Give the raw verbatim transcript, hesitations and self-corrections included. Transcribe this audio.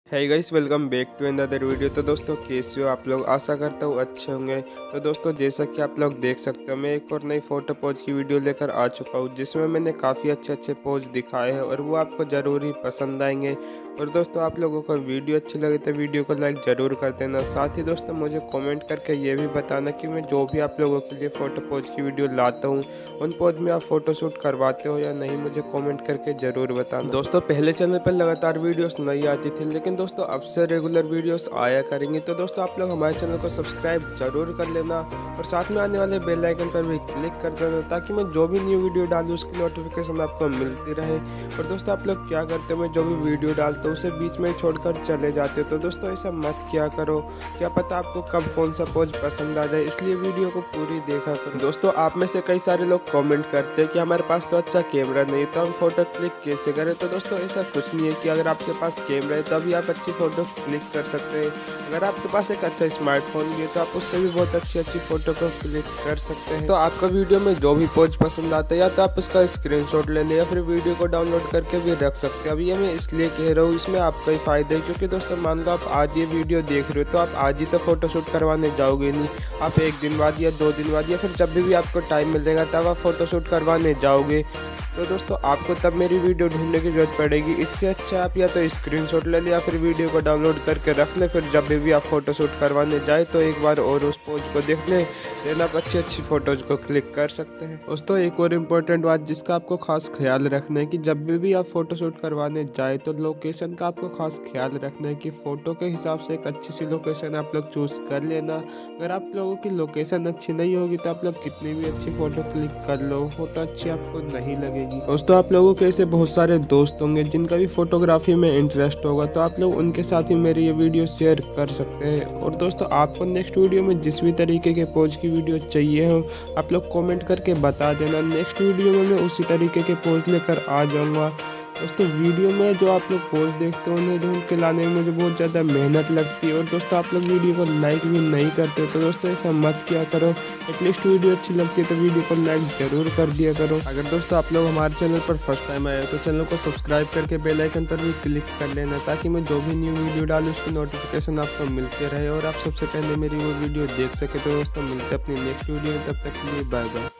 है guys, welcome back to another video. तो दोस्तों कैसे हो आप लोग? आशा करता हूँ अच्छे होंगे। तो दोस्तों जैसा कि आप लोग देख सकते हो, मैं एक और नई फ़ोटो पोज की वीडियो लेकर आ चुका हूँ, जिसमें मैंने काफ़ी अच्छे अच्छे पोज दिखाए हैं और वो आपको ज़रूर ही पसंद आएंगे। और दोस्तों आप लोगों को वीडियो अच्छी लगे तो वीडियो को लाइक ज़रूर कर देना। साथ ही दोस्तों मुझे कमेंट करके ये भी बताना कि मैं जो भी आप लोगों के लिए फ़ोटो पोज की वीडियो लाता हूँ, उन पोज में आप फ़ोटो शूट करवाते हो या नहीं, मुझे कमेंट करके ज़रूर बताना। दोस्तों पहले चैनल पर लगातार वीडियोस नहीं आती थी, लेकिन दोस्तों अब से रेगुलर वीडियोस आया करेंगे। तो दोस्तों आप लोग हमारे चैनल को सब्सक्राइब जरूर कर लेना और साथ में आने वाले बेल आइकन पर भी क्लिक कर देना, ताकि मैं जो भी न्यू वीडियो डालूँ उसकी नोटिफिकेशन आपको मिलती रहे। और दोस्तों आप लोग क्या करते हो, मैं जो भी वीडियो डालता हूँ उसे बीच में छोड़कर चले जाते हो। तो दोस्तों ऐसा मत क्या करो, क्या पता आपको कब कौन सा पोज पसंद आ जाए, इसलिए वीडियो को पूरी देखा करो। दोस्तों आप में से कई सारे लोग कमेंट करते हैं कि हमारे पास तो अच्छा कैमरा नहीं, तो हम फोटो क्लिक कैसे करें। तो दोस्तों ऐसा कुछ नहीं है कि अगर आपके पास कैमरा है तभी आप अच्छी फोटो क्लिक कर सकते हैं। अगर आपके पास एक अच्छा स्मार्टफोन भी है तो आप उससे भी बहुत अच्छी अच्छी फोटो को क्लिक कर सकते हैं। तो आपको वीडियो में जो भी पोज पसंद आता है, या तो आप उसका स्क्रीनशॉट ले लें या फिर वीडियो को डाउनलोड करके भी रख सकते हैं। अब ये मैं इसलिए कह रहा हूँ, इसमें आपका ही फायदा है, क्योंकि दोस्तों मान लो आप आज ये वीडियो देख रहे हो तो आप आज ही तो फोटो शूट करवाने जाओगे नहीं, आप एक दिन बाद या दो दिन बाद या फिर जब भी आपको टाइम मिलेगा तब आप फोटो शूट करवाने जाओगे। तो दोस्तों आपको तब मेरी वीडियो ढूंढने की जरूरत पड़ेगी। इससे अच्छा आप या तो स्क्रीनशॉट ले लें या फिर वीडियो को डाउनलोड करके रख ले, फिर जब भी आप फोटो शूट करवाने जाए तो एक बार और उस पोज को देख लें, देन आप अच्छी अच्छी फोटोज को क्लिक कर सकते हैं। दोस्तों एक और इम्पोर्टेंट बात जिसका आपको खास ख्याल रखना है कि जब भी आप फोटो शूट करवाने जाए तो लोकेशन का आपको खास ख्याल रखना है कि फ़ोटो के हिसाब से एक अच्छी सी लोकेशन आप लोग चूज़ कर लेना। अगर आप लोगों की लोकेशन अच्छी नहीं होगी तो आप लोग कितनी भी अच्छी फ़ोटो क्लिक कर लो, फोटो अच्छी आपको नहीं लगेगी। दोस्तों आप लोगों के ऐसे बहुत सारे दोस्त होंगे जिनका भी फोटोग्राफी में इंटरेस्ट होगा, तो आप लोग उनके साथ ही मेरी ये वीडियो शेयर कर सकते हैं। और दोस्तों आपको नेक्स्ट वीडियो में जिस भी तरीके के पोज की वीडियो चाहिए हो, आप लोग कमेंट करके बता देना। नेक्स्ट वीडियो में मैं उसी तरीके के पोज लेकर आ जाऊँगा। दोस्तों वीडियो में जो आप लोग पोज देखते हो उन्हें ढूंढ के लाने में मुझे बहुत ज़्यादा मेहनत लगती है, और दोस्तों आप लोग वीडियो को लाइक भी नहीं करते। तो दोस्तों ऐसा मत क्या करो, एटलीस्ट वीडियो अच्छी लगती है तो वीडियो को लाइक जरूर कर दिया करो। अगर दोस्तों आप लोग हमारे चैनल पर फर्स्ट टाइम आए हो तो चैनल को सब्सक्राइब करके बेल आइकन पर भी क्लिक कर लेना, ताकि मैं जो भी न्यू वीडियो डालूँ उसकी नोटिफिकेशन आपको मिलते रहे और आप सबसे पहले मेरी वो वीडियो देख सके। तो दोस्तों मिलते हैं अपनी नेक्स्ट वीडियो में, तब तक के लिए बाय बाय।